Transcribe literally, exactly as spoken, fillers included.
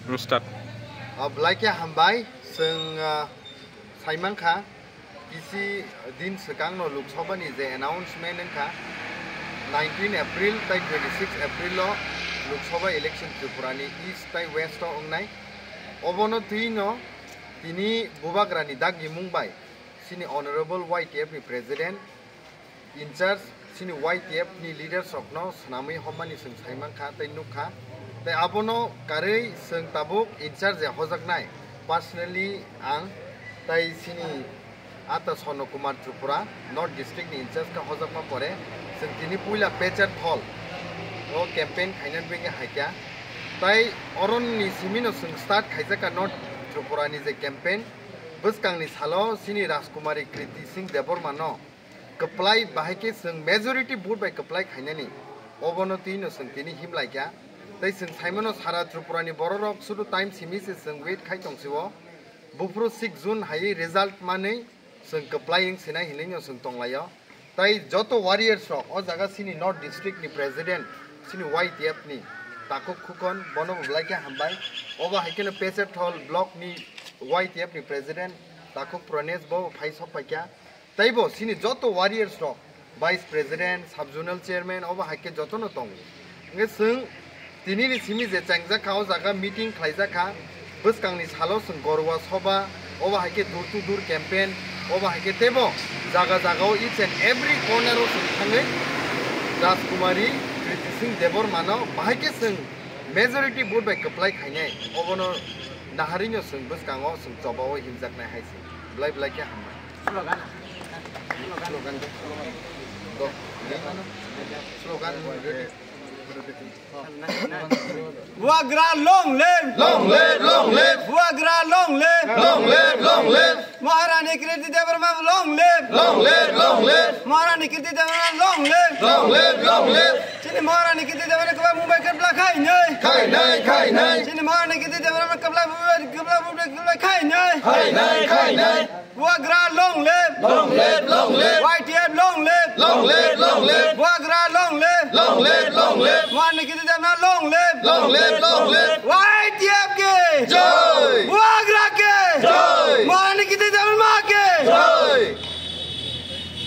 Start. Like ya hambai seng Simon kha isi din sekang no Lok Sabha ni je announcement ka nineteen April tai twenty-six April lo Lok Sabha election Tripura ni east tai west ongnai obono tuino tini bubagrani dagi mumbai sini honorable Y T F ni president in charge sini Y T F ni leader sokno snami homani seng Simon kha tai nukha tai abono karei seng tabuk in charge hojaknai personally ang tai sini ata Sono Kumar Tripura North District ni in charge ka hojakma pore seng tini puila Pecharthal o campaign khainan benge haikya tai oron ni simino seng start khaijaka North Tripura ni je campaign buskang ni salo sini Rajkumari Kriti Singh Debbarma no keplai bahake seng majority vote by keplai khainani obono tino seng tini himlaikya tai seng Simon sara Tripura ni bororok sudu time simi se seng wait khai tongsiwo bufru six June hai result manei seng keplai sinai hinai seng tonglayo tai joto warriors rok o jaga sini North District ni president sini Y T F ni takuk khukon bono blaikya hambai oba haikene Pecharthal Block ni Y T F ni president takuk Pranesh bo phai sopakya taibo sini joto warriors rok vice president sub zonal chairman oba haike joto no tong nge seng tini ni simi je changja khao jaga meeting khlaija kha buskang ni salo seng gorwa soba oba haike dur to dur campaign oba haike tebo jaga jagao each and every corner of thangai Rajkumari Kriti Singh Debbarma no bahake seng majority vote by keplai khainai obono naharinyo seng buskango seng jobao himjaknai haisi blai blai kya hamai slogan slogan do slogan Wagra long live, long live, long live. Wagra long live, Long live, long live. Maharani Kriti Debbarma long live, Long live, long live. Maharani Kriti Debbarma long live, Long live, long live. Sini Maharani Kriti Debbarma kabla Mumbai kabla khai nai, Khai nai, khai nai. Sini Maharani Kriti Debbarma kabla Mumbai kabla Mumbai kabla khai nai, Khai nai, khai nai. Wagra long live, Long live, long live. Y T F long live, Long live, long live. Wagra long live, Long live, long live. Maharani Kriti Debbarma long live, Long live, long live. Y